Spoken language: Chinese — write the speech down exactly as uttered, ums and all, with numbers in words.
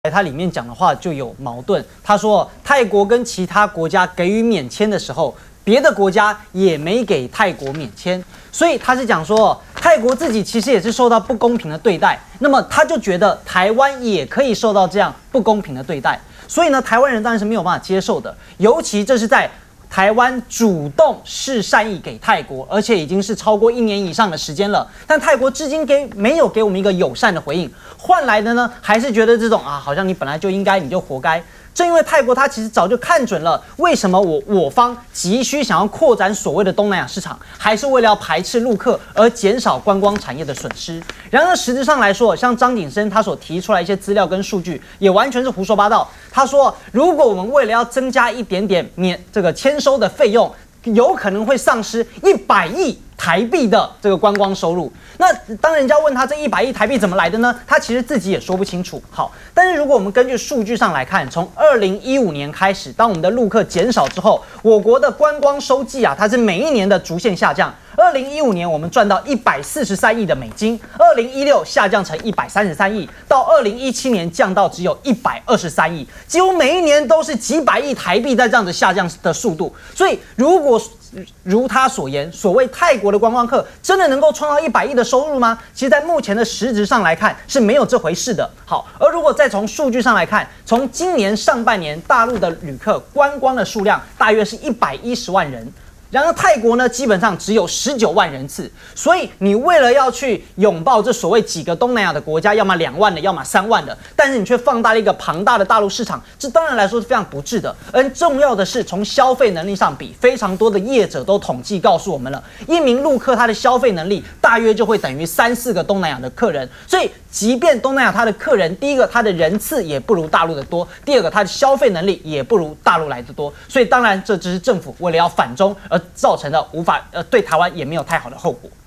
它里面讲的话就有矛盾。他说，泰国跟其他国家给予免签的时候，别的国家也没给泰国免签，所以他是讲说，泰国自己其实也是受到不公平的对待。那么他就觉得台湾也可以受到这样不公平的对待，所以呢，台湾人当然是没有办法接受的。尤其这是在台湾主动示善意给泰国，而且已经是超过一年以上的时间了，但泰国至今给没有给我们一个友善的回应，换来的呢，还是觉得这种啊，好像你本来就应该，你就活该。正因为泰国它其实早就看准了，为什么我我方急需想要扩展所谓的东南亚市场，还是为了要排斥陆客而减少观光产业的损失。然而实质上来说，像张景生他所提出来一些资料跟数据，也完全是胡说八道。他说，如果我们为了要增加一点点免这个签收的费用，有可能会丧失一百亿台币的这个观光收入。那当人家问他这一百亿台币怎么来的呢？他其实自己也说不清楚。好，但是如果我们根据数据上来看，从二零一五年开始，当我们的陆客减少之后，我国的观光收季啊，它是每一年的逐渐下降。二零一五年我们赚到一百四十三亿的美金，二零一六下降成一百三十三亿，到二零一七年降到只有一百二十三亿，几乎每一年都是几百亿台币在这样子下降的速度。所以如果如他所言，所谓泰国的观光客真的能够创造一百亿的收入吗？其实，在目前的实质上来看是没有这回事的。好，而如果再从数据上来看，从今年上半年大陆的旅客观光的数量大约是一百一十万人。然而泰国呢，基本上只有十九万人次，所以你为了要去拥抱这所谓几个东南亚的国家，要么两万的，要么三万的，但是你却放大了一个庞大的大陆市场，这当然来说是非常不智的。而重要的是，从消费能力上比，非常多的业者都统计告诉我们了，一名陆客他的消费能力大约就会等于三四个东南亚的客人。所以，即便东南亚他的客人，第一个他的人次也不如大陆的多，第二个他的消费能力也不如大陆来的多。所以，当然这只是政府为了要反中而造成的无法呃对台湾也没有太好的后果。